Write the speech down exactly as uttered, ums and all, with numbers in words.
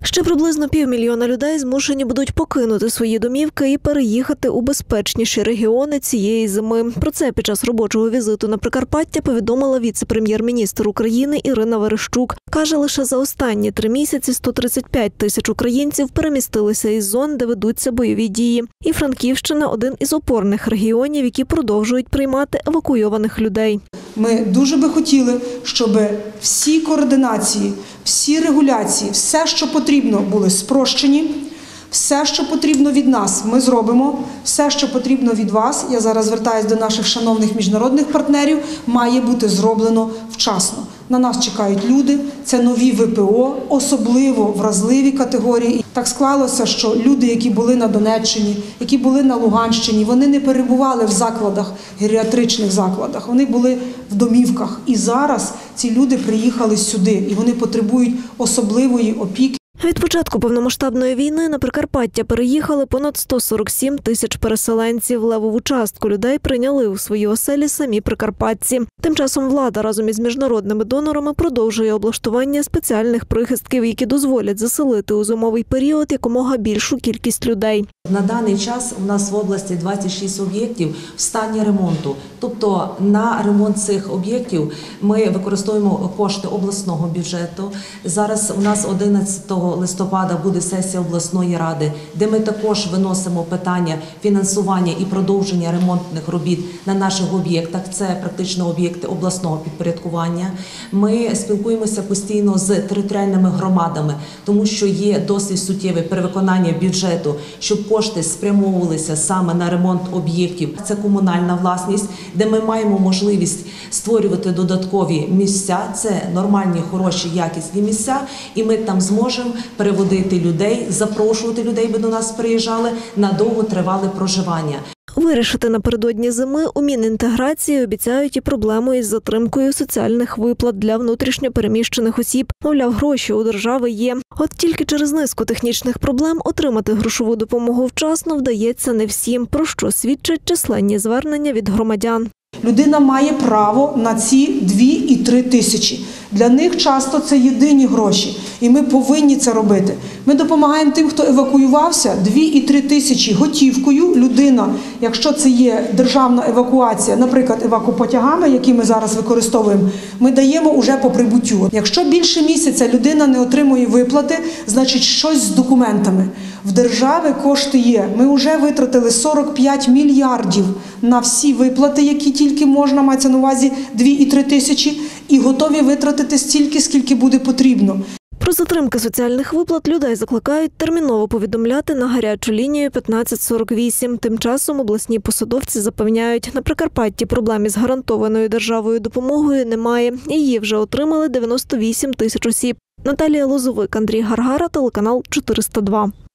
Ще приблизно півмільйона людей змушені будуть покинути свої домівки і переїхати у безпечніші регіони цієї зими. Про це під час робочого візиту на Прикарпаття повідомила віце-прем'єр-міністр України Ірина Верещук. Каже, лише за останні три місяці сто тридцять п'ять тисяч українців перемістилися із зон, де ведуться бойові дії. І Франківщина – один із опорних регіонів, які продовжують приймати евакуйованих людей. Ми дуже би хотіли, щоб всі координації, всі регуляції, все, що потрібно, були спрощені. Все, що потрібно від нас, ми зробимо. Все, що потрібно від вас, я зараз звертаюся до наших шановних міжнародних партнерів, має бути зроблено вчасно. На нас чекають люди, це нові ве пе о, особливо вразливі категорії. Так склалося, що люди, які були на Донеччині, які були на Луганщині, вони не перебували в закладах, геріатричних закладах, вони були в домівках. І зараз ці люди приїхали сюди, і вони потребують особливої опіки. Від початку повномасштабної війни на Прикарпаття переїхали понад сто сорок сім тисяч переселенців. Левову частку людей прийняли у свої оселі самі прикарпатці. Тим часом влада разом із міжнародними донорами продовжує облаштування спеціальних прихистків, які дозволять заселити у зимовий період якомога більшу кількість людей. На даний час у нас в області двадцять шість об'єктів в стані ремонту. Тобто на ремонт цих об'єктів ми використовуємо кошти обласного бюджету. Зараз у нас одинадцятого листопада буде сесія обласної ради, де ми також виносимо питання фінансування і продовження ремонтних робіт на наших об'єктах. Це практично об'єкти обласного підпорядкування. Ми спілкуємося постійно з територіальними громадами, тому що є досить суттєве перевиконання бюджету, щоб кошти спрямовувалися саме на ремонт об'єктів. Це комунальна власність, де ми маємо можливість створювати додаткові місця. Це нормальні, хороші, якісні місця, і ми там зможемо переводити людей, запрошувати людей, би до нас приїжджали на довготривале проживання. Вирішити напередодні зими у Мінінтеграції обіцяють і проблему із затримкою соціальних виплат для внутрішньо переміщених осіб. Мовляв, гроші у держави є. От тільки через низку технічних проблем отримати грошову допомогу вчасно вдається не всім, про що свідчать численні звернення від громадян. Людина має право на ці дві і три тисячі. Для них часто це єдині гроші, і ми повинні це робити. Ми допомагаємо тим, хто евакуювався, дві і три тисячі готівкою. Людина, якщо це є державна евакуація, наприклад, евакупотягами, які ми зараз використовуємо, ми даємо уже по прибуттю. Якщо більше місяця людина не отримує виплати, значить щось з документами. В держави кошти є. Ми вже витратили сорок п'ять мільярдів на всі виплати, які тільки можна, мається на увазі дві і три тисячі, і готові витратити стільки, скільки буде потрібно. Про затримки соціальних виплат людей закликають терміново повідомляти на гарячу лінію п'ятнадцять сорок вісім. Тим часом обласні посадовці запевняють, на Прикарпатті проблем із гарантованою державою допомогою немає. Її вже отримали дев'яносто вісім тисяч осіб. Наталія Лозовик, Андрій Гаргара, телеканал чотириста два.